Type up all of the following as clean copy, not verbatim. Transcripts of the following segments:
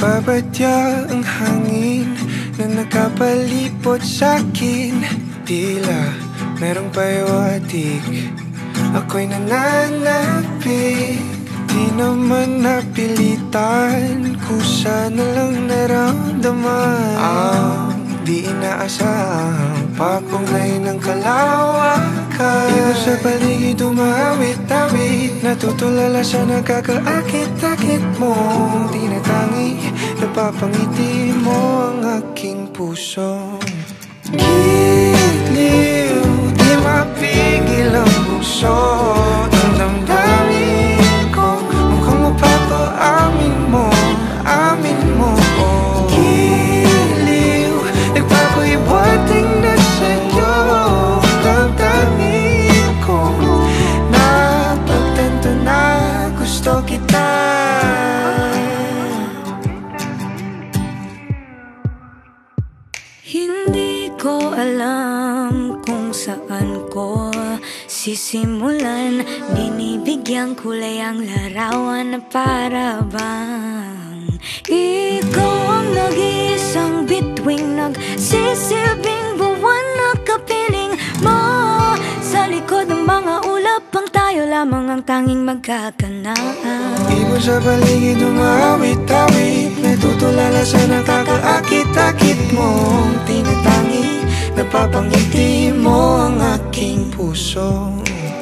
Nagbabadya ang hangin na nakapalipot sa'kin. Tila merong pahiwatig, ako'y nananapik. Di naman napilitan, kusa na lang naramdaman ang di inaasahang papunglay ng kalawakan. Iba sa paligid umawit-awit, natutulala sa nakakaakit-akit mo. Di na tangi, napapangiti mo ang aking puso. Giliw, di mapigil ang puso. Ang damdamin ko, mukhang mapapaamin mo, amin mo. Giliw, nagpapahiwating na sa'yo. Damdamin ko, napagtanto na gusto kita. Hindi ko alam kung saan ko sisimulan. Binibigyang kulay ang larawan na para bang ikaw ang nag-iisang bituing, nagsisilbing buwan na kapiling mo. Sa likod ng mga ulap, ang tayo lamang ang tanging magkakanaan. Ibon sa paligid umawit-awit, natutulala sa nakakaakit-akit mo. Tinatangi, napapangiti mo ang aking puso.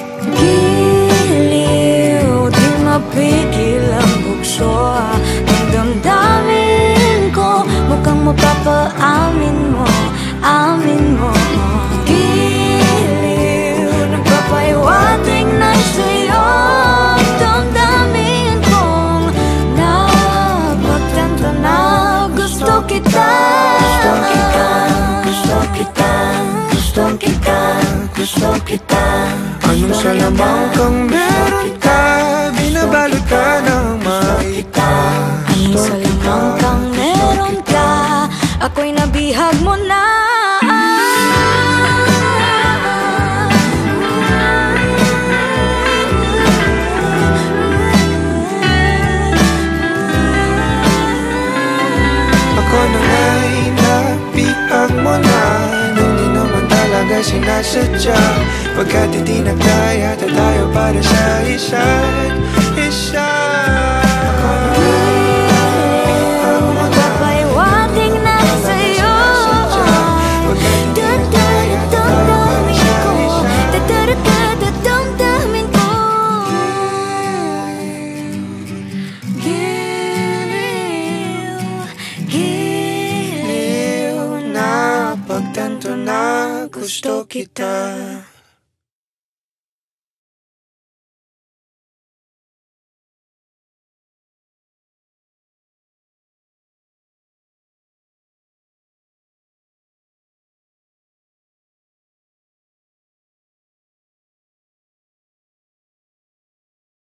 Giliw, di mapigil ang bugso. Ang damdamin ko, mukhang mapapaamin mo, amin mo. Giliw, nagpapahiwatig na sa'yo. Ang damdamin kong napagtanto na gusto kita. Gusto kita, gusto kita, gusto kita. Anong salamang kang meron ka, binabalot ka ng maita. Anong salamang kang meron ka, ako'y nabihag mo na. Ako na nga'y nabihag mo na, nang di naman talaga sinasadya. Pagkat hindi nagkaya tayo para sa isa't isa. Ako na nga'y Papahiwatig na sa'yo. Dadamdamin ko, dadamdamin ko. Giliw, giliw, napagtanto na gusto kita.